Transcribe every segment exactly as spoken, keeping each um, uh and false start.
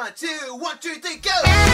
One, two, one, two, three, go!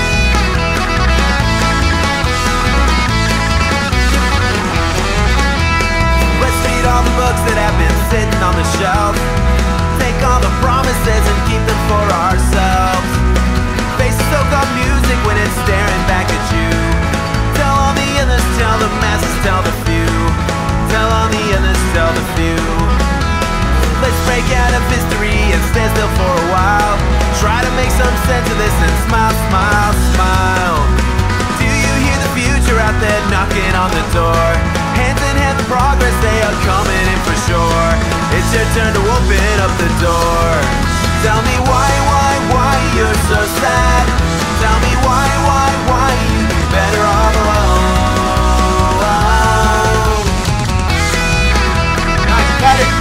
Let's read all the books that have been sitting on the shelf. Take all the promises and keep them for ourselves. Face the so-called music when it's staring back at you. Tell all the others, tell the masses, tell the few. Tell all the others, tell the few. Let's break out of history and stand still for a while. Try to make some sense of this and smile, smile, smile. Do you hear the future out there knocking on the door? Hands in hand, the progress, they are coming in for sure. It's your turn to open up the door. Tell me why, why, why you're so sad. Tell me why, why, why you'd be better off alone. I got it.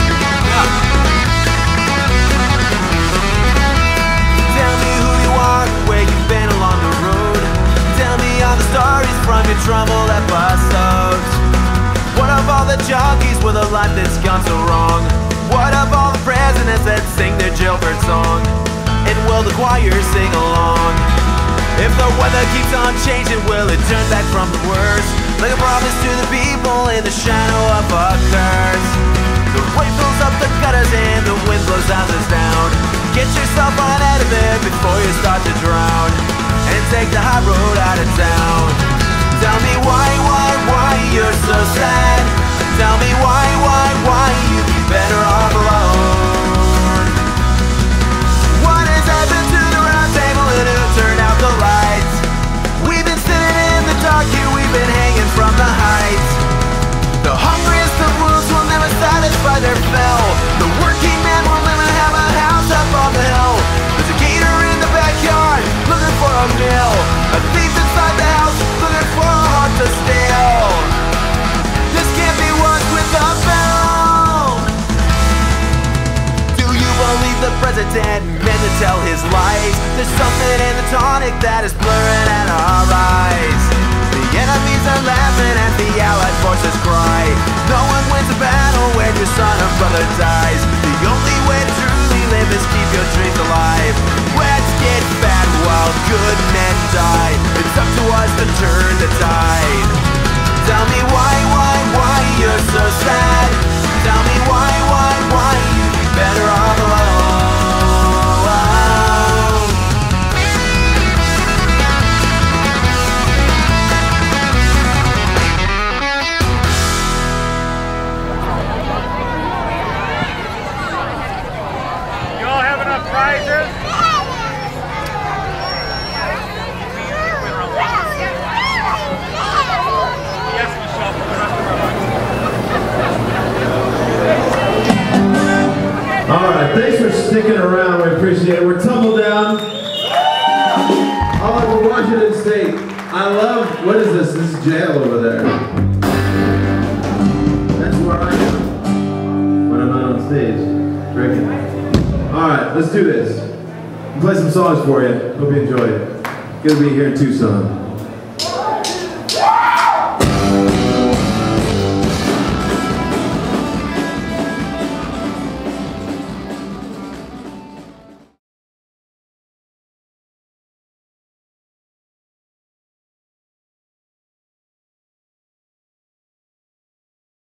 Tell me who you are, where you've been along the road. Tell me all the stories from your troubled episodes. What of all the junkies with a life that's gone so wrong? What of all the presidents that sing their jailbird song? And will the choir sing along? If the weather keeps on changing, will it turn back from the worst? Like a promise to the people in the shadow of a curse. The rain fills up the gutters and the wind blows houses down. Get yourself on out of there before you start to drown. And take the high road out of town. Tell me why, why, why you're so sad. Tell me why, why, why you'd be better off alone. What has happened to the round table and who turned out the lights? We've been sitting in the dark here, we've been hanging from the heights. The hungriest of wounds will never satisfy their fill. The working man will never have a house up on the hill. There's a gator in the backyard looking for a meal. A thief inside the house looking for a heart to steal. This can't be worked with a bell. Do you believe the president meant to tell his lies? There's something in the tonic that is blurring at our eyes. The enemies are laughing as the allied forces cry. No one wins a battle when your son or brother dies. The only way to truly live is keep your dreams alive. Let's get fat while good men die. It's up to us to turn the tide. Tell me why, why, why you're so sad. Tell me why, why, why you'd be better off alone. Prizes? Yes, Michelle, for the rest of our lunch. All right, thanks for sticking around. We appreciate it. We're Tumbledown, all over Washington State. I love, what is this? This is jail over there. That's where I am when I'm not on stage drinking. All right, let's do this. I'll play some songs for you. Hope you enjoy it. Gonna be here in Tucson.